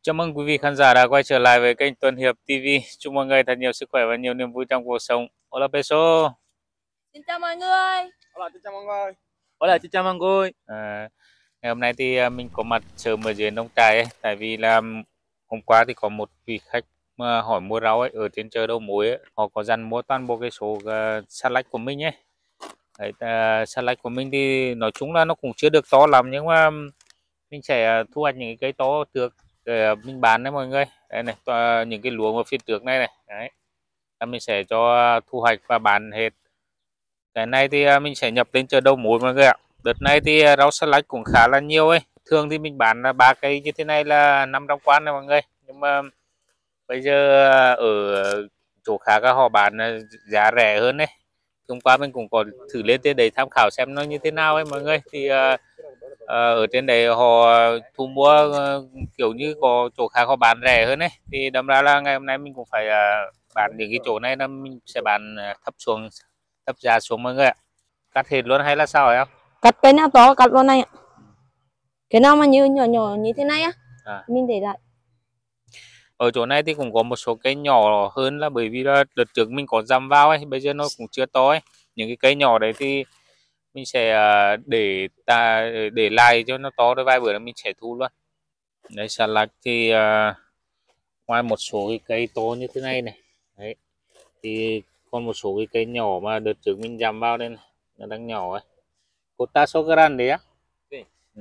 Chào mừng quý vị khán giả đã quay trở lại với kênh Tuần Hiệp TV. Chúc mọi người thật nhiều sức khỏe và nhiều niềm vui trong cuộc sống. Hola Peso. Xin chào mọi người. Hola, xin chào mọi người. Hola, xin chào mọi người. Ngày hôm nay thì mình có mặt sớm ở dưới nông trại ấy, tại vì là hôm qua thì có một vị khách mà hỏi mua rau ấy ở trên chợ đầu mối ấy, họ có dặn mua toàn bộ cái số xà lách của mình ấy. Đấy, xà lách của mình thì nói chung là nó cũng chưa được to lắm, nhưng mà mình sẽ thu hoạch những cái cây to được để mình bán đấy mọi người. Đây này, những cái luống ở phía trước này này. Đấy. Mình sẽ cho thu hoạch và bán hết. Cái này thì mình sẽ nhập đến chợ đầu mối mọi người ạ. Đợt này thì rau xà lách cũng khá là nhiều ấy. Thường thì mình bán là 3 cây như thế này là 500 quan này mọi người. Nhưng mà bây giờ ở chỗ khác họ bán giá rẻ hơn đấy. Hôm qua mình cũng có thử lên trên đấy tham khảo xem nó như thế nào ấy mọi người. Thì ở trên đấy họ thu mua kiểu như có chỗ khác họ bán rẻ hơn ấy. Thì đâm ra là ngày hôm nay mình cũng phải bán những cái chỗ này là mình sẽ bán thấp giá xuống mọi người ạ. Cắt hết luôn hay là sao hả em? Cắt cái nào to cắt luôn này ạ. Cái nào mà như nhỏ nhỏ như thế này á, mình để lại. Ở chỗ này thì cũng có một số cây nhỏ hơn, là bởi vì là đợt trước mình có dăm vào ấy, bây giờ nó cũng chưa to ấy. Những cái cây nhỏ đấy thì mình sẽ để lại cho nó to, rồi vài bữa là mình sẽ thu luôn. Đấy, xà lách thì ngoài một số cái cây to như thế này này, đấy thì còn một số cái cây nhỏ mà đợt trước mình dăm vào đây này, nó đang nhỏ ấy. Cota so grande á. Ừ.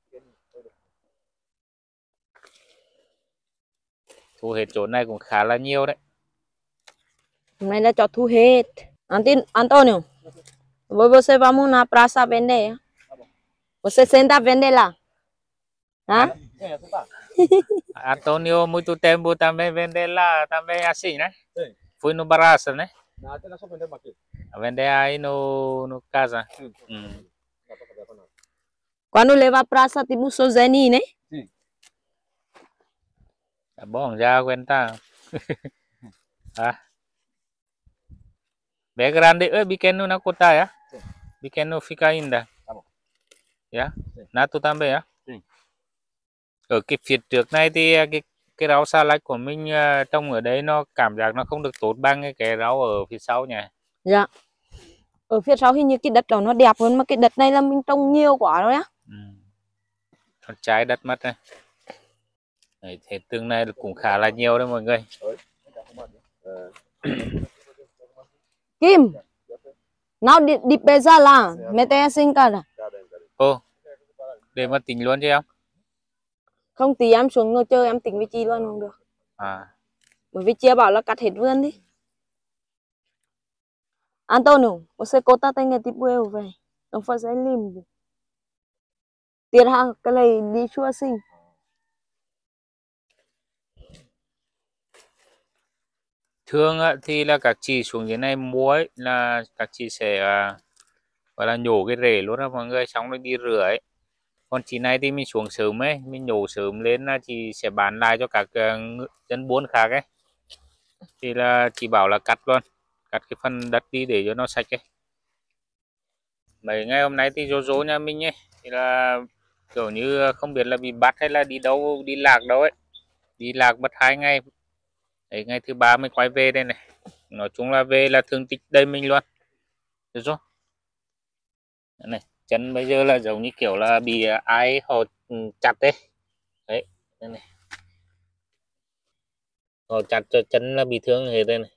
Thu hết chỗ này cũng khá là nhiều đấy. Hôm nay là cho thu hết. Antonio, você vamos na praça vender? Você senta vender lá? Hã? Antonio muito tempo também vende lá também assim, né? Fui no Barraça, né? Não, até nós só vendemos aqui. Vender aí no casa. Quando leva a praça tipo Sozeni, né? Sim. Tá bom, já aguenta. Ah. Bé grande, pequeno na cota, ya? Pequeno fica ainda. Tá bom. Yeah? Nato também, á? Sim. Ở cái phía trước này thì cái rau xà lách của mình trồng ở đấy nó cảm giác nó không được tốt bằng cái rau ở phía sau nhỉ? Dạ. Ở phía sau hình như cái đất đó nó đẹp hơn, mà cái đất này là mình trồng nhiều quá rồi á. Nó trái đất mất này. Đấy, thế tương này cũng khá là nhiều đấy mọi người. Kim, nào đi pesa lá, mete assim cara. Ô, để mà tính luôn chứ em? Không, tí em xuống ngồi chơi em tính với chị luôn không được. Bởi vì chị bảo là cắt hết vườn đi. Antônio, você corta tem tipo eu, velho. Não fazer limpo. Tira cái này đi chua assim. Thường thì là các chị xuống dưới này mua ấy, là các chị sẽ gọi là nhổ cái rễ luôn đó mọi người, xong rồi đi rửa ấy. Còn chị này thì mình xuống sớm ấy, mình nhổ sớm lên là chị sẽ bán lại cho các dân buôn khác ấy. Thì là chị bảo là cắt luôn, cắt cái phần đất đi để cho nó sạch ấy. Mấy ngày hôm nay thì Jojo nhà mình ấy thì là kiểu như không biết là bị bắt hay là đi đâu, đi lạc đâu ấy, đi lạc mất 2 ngày. Đấy, ngày thứ 3 mới quay về đây này. Nói chung là về là thương tích đây mình luôn. Được rồi. Này, chân bây giờ là giống như kiểu là bị ai họ chặt đấy. Đấy, đây này. Họ chặt cho chân là bị thương hết đây này.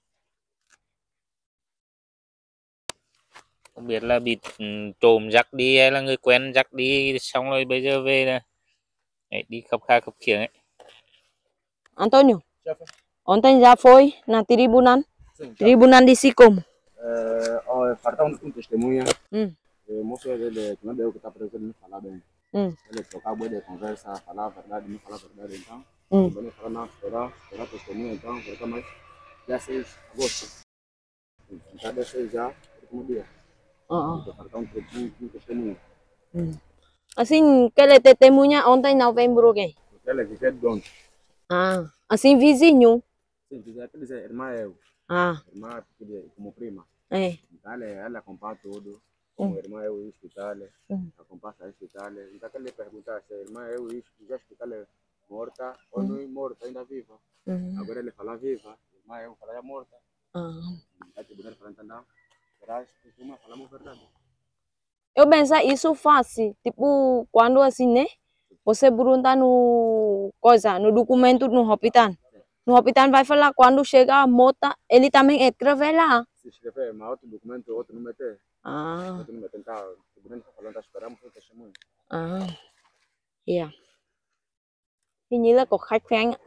Không biết là bị trộm dắt đi hay là người quen dắt đi, xong rồi bây giờ về là đấy, đi khắp kha khắp khiếng ấy. Antônio, ontem já foi na tribunan? Sim, Tribunan de Sicom. Falta um testemunha. O moço ele não deu que está preso, ele não fala bem. Ele trocava boa de conversa, falar a verdade, não falar a verdade, então. Ele fala, não, esperar testemunha, então, volta mais dia 6 de agosto. Então, dia 6 já, último dia. Falta um testemunha. Assim, que ele testemunha ontem em novembro, quem? Ele é viver de onde? Assim, vizinho. Sim, quer dizer, irmã eu. Irmã como prima. Então, ela acompanha tudo. Como irmã eu ia hospital, acompanha hospital. Então, ele pergunta se irmã eu ia hospital, morta, ou não morta, ainda viva. Agora ele fala viva, mas eu falo morta. Aí tu poder falar então, será que uma falamos verdade? Eu penso isso fácil, tipo, quando assim, né? Você pergunta no coisa, no documento no hospital. No hospital vai falar quando chega a morta, ele também escreve lá. Se escrever, mas outro documento, outro não meter. Outro não meter, então, o documento falando, esperamos o testemunho. Yeah. Hình như là có khách phải anh ạ.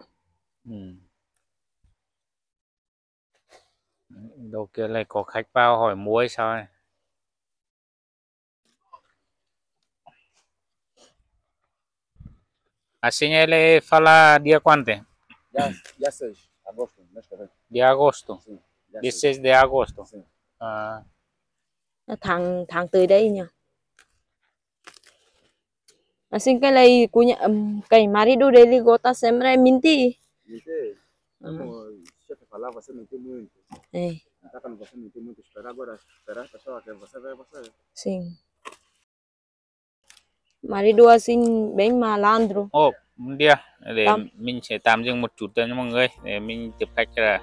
Đầu kia lại có khách vào hỏi mua hay sao này. Assim ele fala dia quanto? Dia 6 de agosto, mês que vem. De agosto? Sim. Dia 6 de agosto? Sim. Tháng tới đây nhỉ? Assim que ele cunha, cái marido dele gosta sempre mentir. Mentir? Como o chefe falava, você mentiu muito. Então quando você mentiu muito, esperar agora, esperar a pessoa que você vê você. Sim. Marido assim bem malandro. Ồ, dia để mình sẽ tạm dừng một chút cho mọi người để mình tiếp khách ra.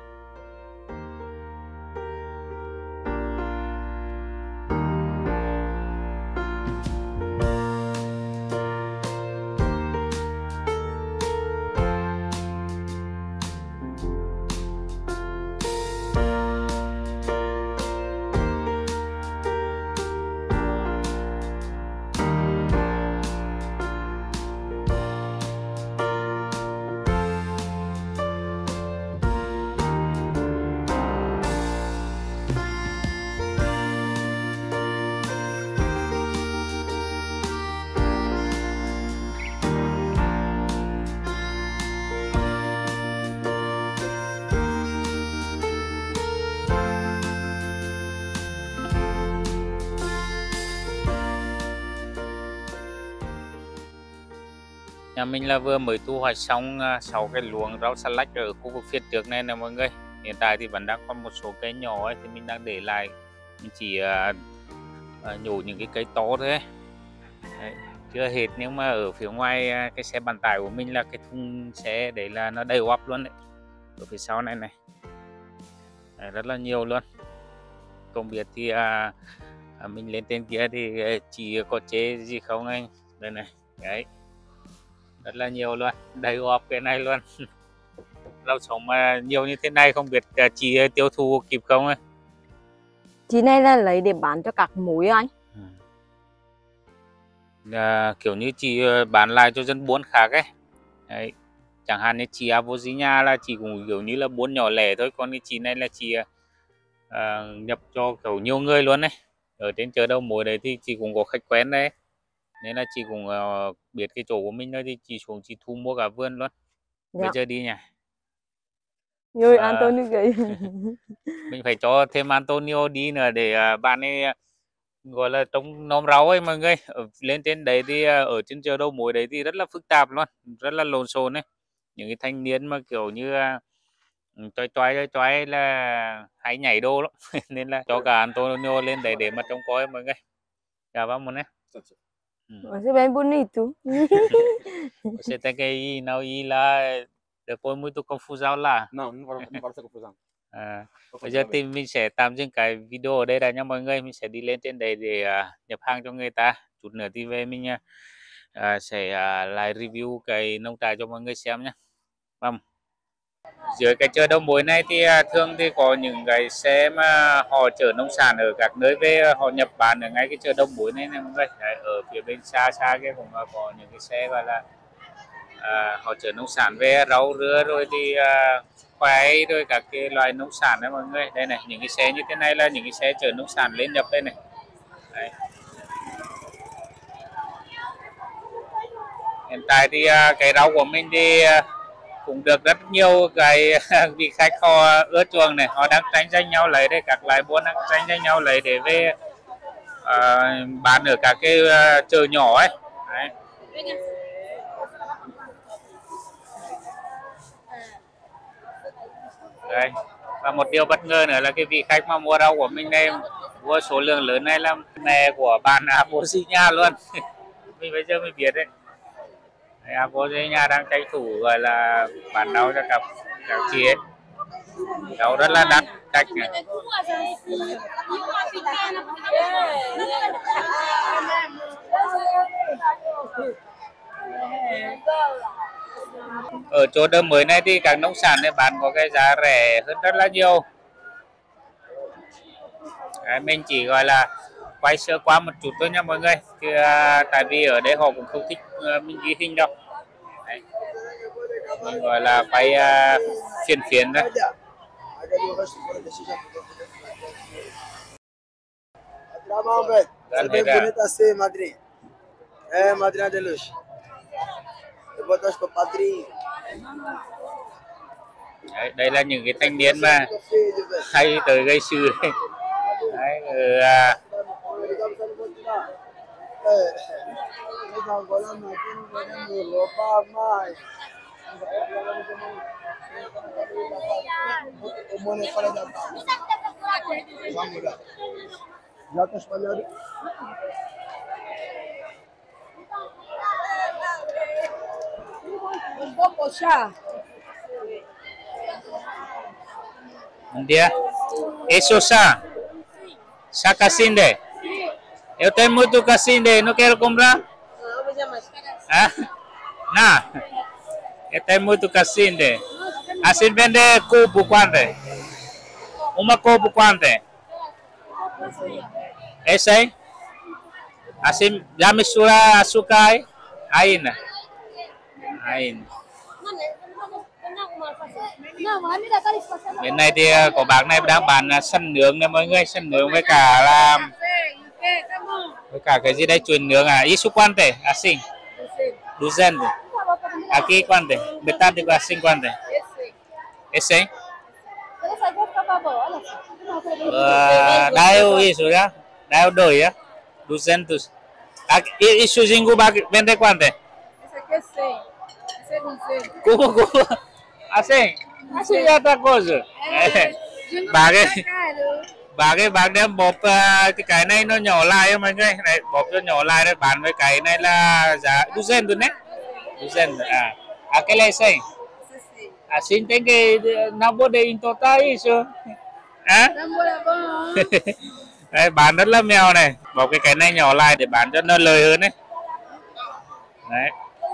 Nhà mình là vừa mới thu hoạch xong 6 cái luống rau xà lách ở khu vực phía trước này nè mọi người. Hiện tại thì vẫn đang còn một số cây nhỏ ấy, thì mình đang để lại. Mình chỉ nhổ những cái cây to thôi. Đấy, chưa hết, nhưng mà ở phía ngoài cái xe bán tải của mình là cái thùng xe đấy là nó đầy ắp luôn đấy. Ở phía sau này này. Đấy, rất là nhiều luôn. Không biết thì mình lên trên kia thì chỉ có chế gì không anh. Đây này. Đấy. Rất là nhiều luôn, đầy ắp cái này luôn. Rau sống mà nhiều như thế này không biết chị tiêu thụ kịp không ấy. Chị này là lấy để bán cho các mối anh. Kiểu như chị bán lại cho dân buôn khác ấy. Đấy. Chẳng hạn như chị Avozinia là chị cũng kiểu như là buôn nhỏ lẻ thôi. Còn cái chị này là chị nhập cho kiểu nhiều người luôn đấy. Ở trên chợ đầu mối đấy thì chị cũng có khách quen đấy. Nên là chị cũng biết cái chỗ của mình thôi thì chị xuống chị thu mua cả vườn luôn. Bây giờ đi nhỉ. Rồi Antonio kìa. Mình phải cho thêm Antonio đi nữa để bạn ấy gọi là trông nom rau ấy mọi người. Lên trên đấy thì ở trên chợ đầu mối đấy thì rất là phức tạp luôn, rất là lộn xộn ấy. Những cái thanh niên mà kiểu như choái là hay nhảy đô lắm. Nên là cho cả Antonio lên đấy để mà trông coi mọi người. Chào vamos, né? Você bem bonito. Você tem que ir, não ir lá, depois muito confusão lá. Não vai ser confusão. Bây giờ thì mình sẽ tạm dừng cái video ở đây là nha mọi người. Mình sẽ đi lên trên đấy để nhập hàng cho người ta. Chút nữa thì về mình sẽ lại review cái nông trại cho mọi người xem nhé. Dưới cái chợ đầu mối này thì thường thì có những cái xe mà họ chở nông sản ở các nơi về, họ nhập bán ở ngay cái chợ đầu mối này mọi người. Đấy, ở phía bên xa xa cái cũng có những cái xe gọi là họ chở nông sản về, rau rưa rồi thì khoai rồi các cái loại nông sản đấy mọi người. Đây này, những cái xe như thế này là những cái xe chở nông sản lên nhập đây này. Đấy. Hiện tại thì cái rau của mình thì cũng được rất nhiều cái vị khách họ ưa chuộng này, họ đang tranh giành nhau lấy đây, các loại buôn đang tranh giành nhau lấy để về bán ở các cái chợ nhỏ ấy. Đấy. Đây. Và một điều bất ngờ nữa là cái vị khách mà mua rau của mình đây, mua số lượng lớn này là mẹ của bạn Avozinia luôn. Mình bây giờ mới biết đấy. Apoze nhà đang tranh thủ gọi là bán rau cho các chị ấy. Rau rất là đắt cách này. Ở chỗ Đầm Mới này thì các nông sản này bán có cái giá rẻ hơn rất là nhiều. Đấy, mình chỉ gọi là quay sơ qua một chút thôi nha mọi người, chứ tại vì ở đây họ cũng không thích mình ghi hình đâu. Đấy. Mình gọi là quay phiên phiến thôi. Đấy, đây là những cái thanh niên mà hay tới gây sự. Đấy, dia, eso sa casinde. Eu tenho muito casinde, não quero comprar. Ah, nah, eu tenho muito casinde. Assim vende cubo quanto? Uma cubo quanto? Esse aí? Assim já mistura açúcar aí, né? Aí. Bên này thì có bác này đang bán sân nướng này mọi người, sân nướng với cả là cái gì đây, chuyền nướng à, isu quante, asing, duzen, aquí quante, metade com asing quante, esse, dayo isu ya, dayo doi ya, 200, isu jinggu vende quante, cubo, asing. Así ya otra cosa. Bác đem bột cái này nó nhỏ lại mọi người, này bột nó nhỏ lại rồi bán với cái này là giá duzen rồi đấy, duzen à, cái này xem, xin tên cái nào bộ đề in total isso, à, đây bán rất là mèo này, bột cái này nhỏ lại để bán cho nó lời hơn đấy, đấy,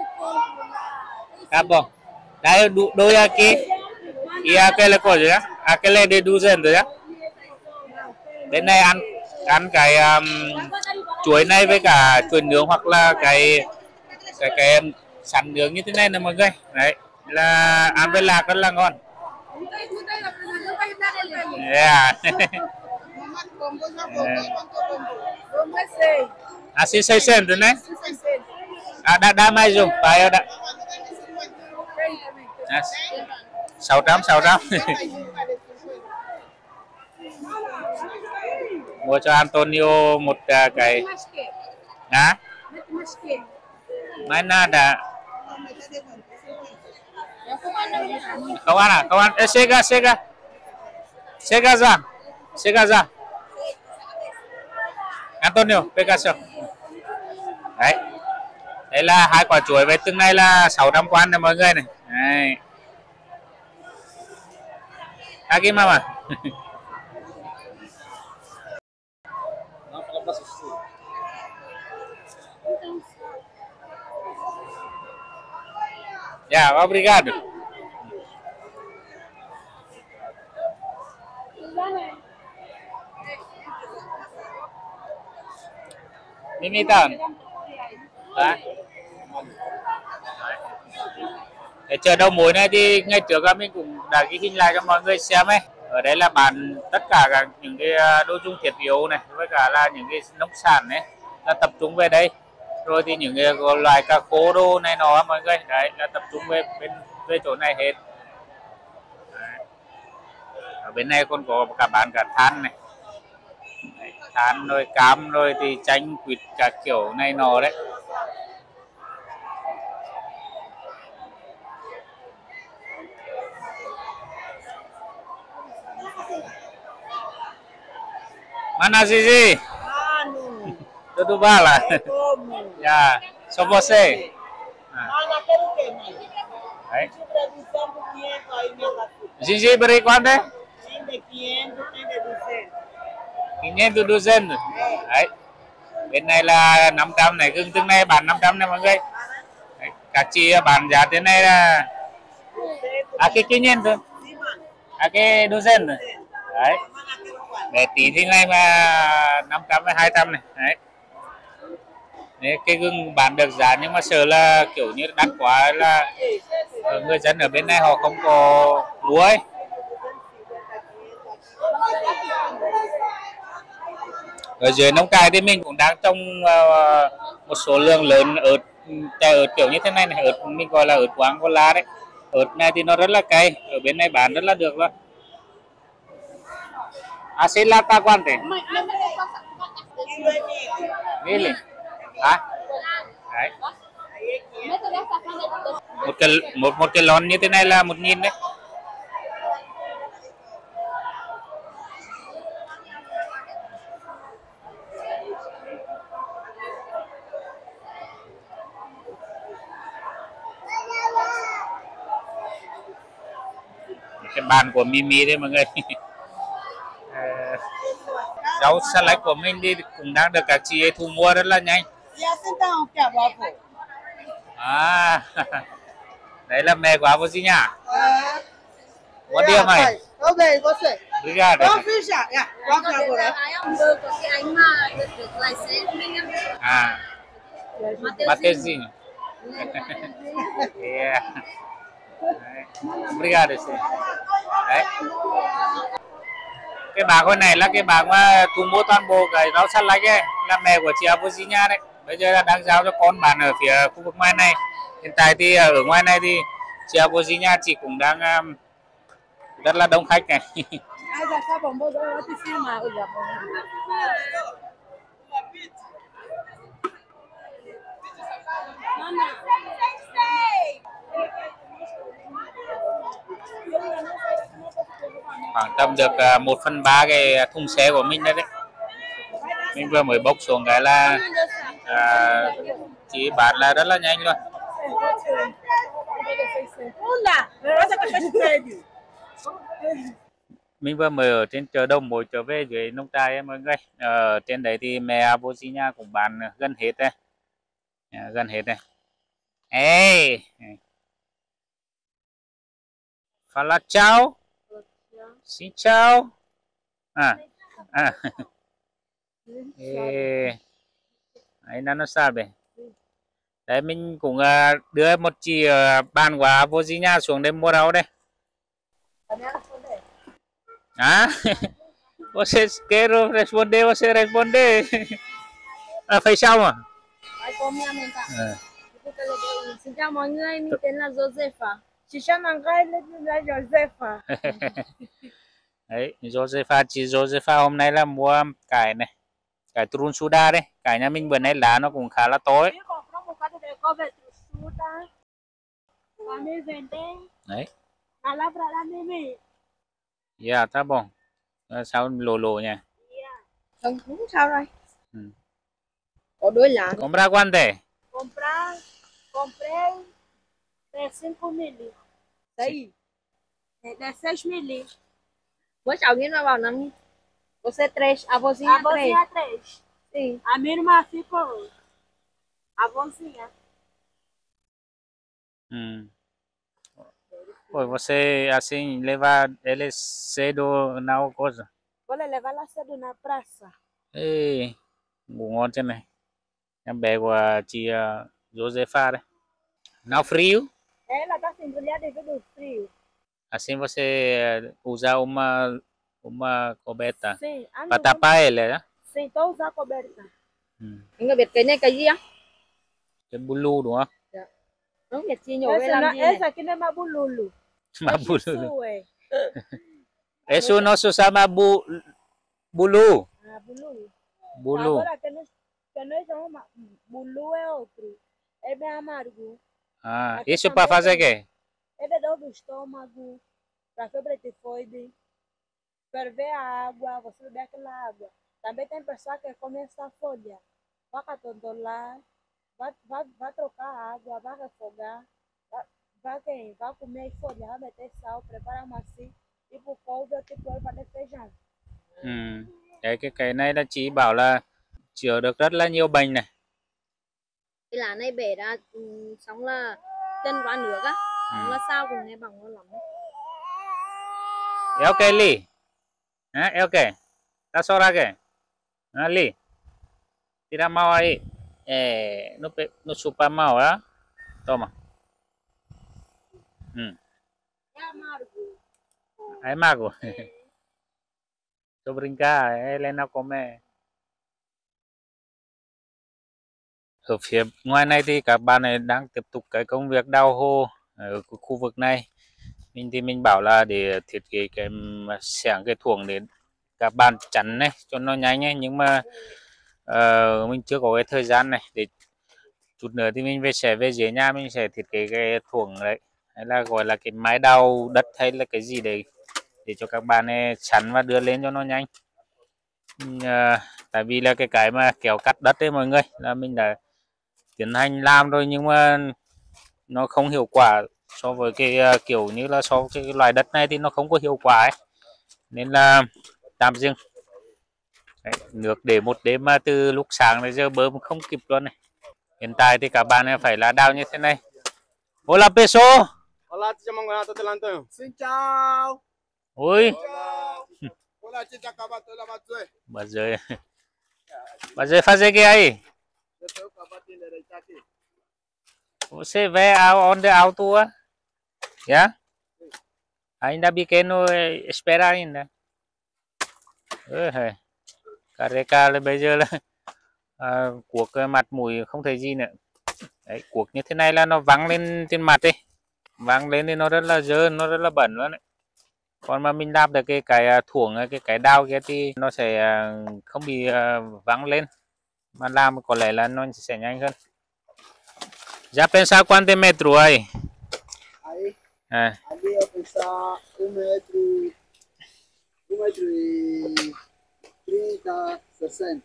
cáp không, đây đôi aquí. Iya aquele coisa ya, aquele de 200 ya. Đến này ăn cái chuối này với cả chuối nướng hoặc là cái sắn nướng như thế này nè mọi người. Đấy là ăn với lạc rất là ngon. Yeah. Así 600 này. Đã mai dùng, phải đã. 600. Mua cho Antonio một cái hả? Mai nada. Không ăn à? Không ăn. Sega ra. Antonio, Pegaso. Đấy. Đây là 2 quả chuối với từng này là 600 quan này mọi người này. Đấy. Aquí mama. Yeah, obrigado. Imitan. Đấy. Để chợ đầu mối này thì ngày trước mình cũng đã ghi hình lại cho mọi người xem ấy. Ở đây là bán tất cả những cái đồ dùng thiết yếu này với cả là những cái nông sản này là tập trung về đây. Rồi thì những cái loại cá khô đồ này nó mọi người, đấy là tập trung về chỗ này hết. Đấy. Ở bên này còn có cả bán cả than này. Đấy, than rồi cam rồi thì chanh quýt cả kiểu này nọ đấy. Mana Zizi? Tudo bala? Ya, só você? Đấy. Gengibre quanto é? 500 dozen. Đấy. Bên này là 500 này, gừng tương này bán 500 này mọi người. Đấy. Các chị bán giá thế này là cái 500 thôi. Cái dozen rồi. Đấy. Để tí thì ngay mà 500 hay 200 này. Đấy. Đấy, cái gừng bán được giá nhưng mà sợ là kiểu như đắt quá là người dân ở bên này họ không có lúa ấy. Ở dưới nông trại thì mình cũng đang trồng một số lượng lớn ớt, trái ớt kiểu như thế này này, ớt mình gọi là ớt quang con lá đấy. Ớt này thì nó rất là cay, ở bên này bán rất là được luôn. Asilata quante? Really? Hả? Đấy. Một cái lon như thế này là 1.000 đấy. Cái bàn của Mimi đấy mọi người. Rau xà lách của mình đi cũng đang được các chị ấy thu mua rất là nhanh. À, đấy là mẹ của Avo nhỉ? Bom dia, mãe. Tô bem, você? Obrigado. Vamos fechar. Vamos agora. À, Mateuzinho. Yeah. Obrigado, chị. Đấy. Cái bà con này là cái bà mà thu mua toàn bộ cái rau xà lách ấy, là mẹ của chị Avosia đấy. Bây giờ là đang giao cho con bạn ở phía khu vực ngoài này. Hiện tại thì ở ngoài này thì chị Avosia chị cũng đang rất là đông khách này. Khoảng tầm được 1/3 cái thùng xe của mình đấy. Mình vừa mới bốc xuống cái là chị bán là rất là nhanh luôn. Mình vừa mới ở trên chợ đầu mối trở về dưới nông trại mọi người. Ở trên đấy thì mẹ Avosia cũng bán gần hết đây. Gần hết này. Ê, fala chào. Xin chào. Anh nó sabe. Đấy mình cũng đưa một chị bạn của Avosia xuống đây mua rau đây. Você quero responder, você responde. Phải sao mà? Xin chào mọi người, mình tên là Josepha. Chị chama Mangai là Josefa. Đấy, Josepha, chị Josepha hôm nay là mua cải này, cải Trunsuda đấy, cải nhà mình bữa nay lá nó cũng khá là to ấy. Đấy. Yeah, tá bom. Sao lồ lồ nha. Không sao rồi. Có đôi lá. Comprar quante? Comprei 5.000. Đấy. 16.000. Vou alguém não vai não. Você 3, a vozinha 3. Sim. A minha irmã ficou. A vozinha. Pô, você assim leva ele cedo na coisa. Vou levar lá cedo na praça. Ê, ngủ ngon trên này. Em bé của chị Josepha đấy. Não frio? Ela tá se embrulhada devido ao frio. Assim você usa uma coberta Sim, para tapar ele, né? Sim, tô usando a coberta. Anh có biết cái này cái gì không? Cái bulu đúng không? Dạ. Không biết chi nhổ về làm gì Essa aqui não é mabululu. Mabulu. É. Eso no se llama bulu. Ah, bulu. Bulu. Agora que nós chamamos bulu é outro. É bem amargo. Ah, isso para fazer o quê? É de dor do estômago, para febre tifoide, ferver a água, você beber aquela água. Também tem pessoa que come essa folha, vaca tontolar, vai trocar a água, vai refogar, vai comer folha, vai meter sal, preparar assim, tipo couve, tipo erva de feijão. Cái này là chị bảo là chữa được rất là nhiều bệnh này. Cái lá này bể ra xong là chân qua nước á, xong là sao cũng nghe bằng lắm. Okay, Lee. Okay. Tas ora ke? Lee. Tira mau aí. No chupa mau, ah? Toma. É amargo. Tô brincar, Helena come. Ở phía ngoài này thì các bạn này đang tiếp tục cái công việc đào hố ở khu vực này. Mình bảo là để thiết kế cái xẻng cái thuồng để các bạn chắn này cho nó nhanh ấy, nhưng mà mình chưa có cái thời gian này. Để chút nữa thì mình sẽ về dưới nhà mình sẽ thiết kế cái thuồng đấy, hay là gọi là cái mái đào đất hay là cái gì đấy để cho các bạn này chắn và đưa lên cho nó nhanh. Tại vì là cái mà kéo cắt đất đấy mọi người là mình đã tiến hành làm rồi, nhưng mà nó không hiệu quả so với cái kiểu như là so với cái loài đất này thì nó không có hiệu quả ấy. Nên là tạm dừng. Đấy, nước để một đêm mà từ lúc sáng đến giờ bơm không kịp luôn này. Hiện tại thì các bạn phải là đào như thế này. Hola Peso. Hola, te chamo Goiás, tô te lantão. Xin chào. Ui. Hola, te acaba toda la batue. Mas vai fazer que aí? Você vai onde alto? Yeah? Ainda pequeno, espera ainda. Cà là bây giờ là cuộc mặt mũi không thấy gì nữa. Đấy, cuộc như thế này là nó văng lên trên mặt đi, văng lên thì nó rất là dơ, nó rất là bẩn luôn đấy. Còn mà mình đạp được cái thuồng cái đao kia thì nó sẽ không bị văng lên, mà làm có lẽ là nó sẽ nhanh hơn. Já pensar quanto metro aí? Aí? Ali eu pensar 1 metro e 30, 60.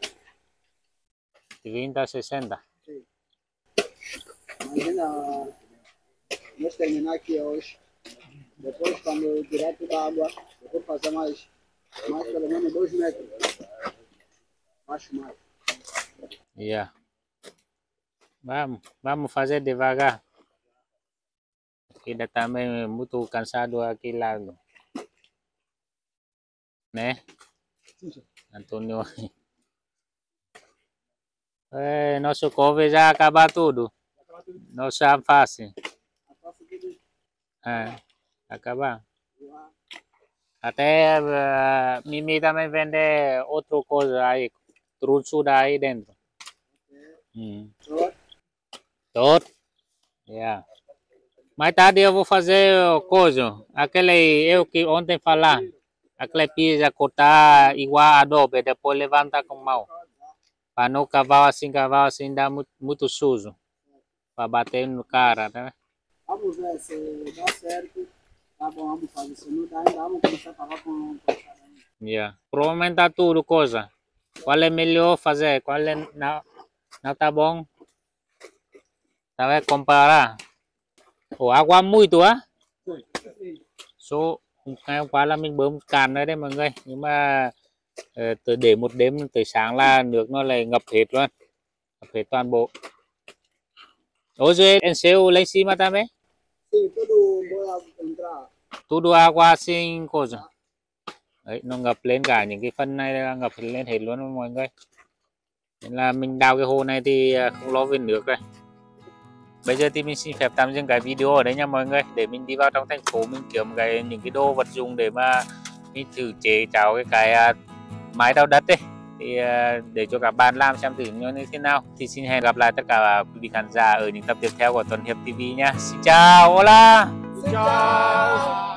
30, 60. Sim. Imagina, nós terminar aqui hoje, depois quando tirar toda a água, depois fazer mais pelo menos 2 metros. Acho mais. Yeah. Vamos fazer devagar. Aqui ainda está muito cansado aqui lá, né? Antônio. Nosso couve já acaba tudo. Nossa alface. Acabar. Até Mimi também vende outra coisa aí, truçuda aí dentro. Tốt. Yeah. Mais tarde eu vou fazer coisa. Aquele eu que ontem falar. Aquele pizza cortar igual adobe, depois levanta com mão. Para não cavar assim dá muito sujo. Para bater no cara, tá? Vamos ver se dá certo. Tá bom, vamos fazer. Se não dá, ainda vamos começar a pagar com Yeah. Provavelmente tá tudo coisa. Qual é melhor fazer? Qual é não tá bom? Ta phải comparar. Ủa qua muito á? Số ngày hôm qua là mình bơm cạn đấy mọi người, nhưng mà để một đêm tới sáng là nước nó lại ngập hết luôn, ngập hết toàn bộ. Hoje encheu lá em cima também? Sim, tudo vai entrar. Tudo água assim coisa. Đấy, nó ngập lên cả những cái phân này là ngập lên hết luôn mọi người. Nên là mình đào cái hồ này thì không lo về nước rồi. Bây giờ thì mình xin phép tạm dừng cái video ở đây nha mọi người, để mình đi vào trong thành phố mình kiếm những cái đồ vật dụng để mà mình thử chế cháo cái mái đào đất ấy, thì để cho các bạn làm xem thử như thế nào. Thì xin hẹn gặp lại tất cả quý vị khán giả ở những tập tiếp theo của Tuấn Hiệp TV nha. Xin chào, hola. Xin chào.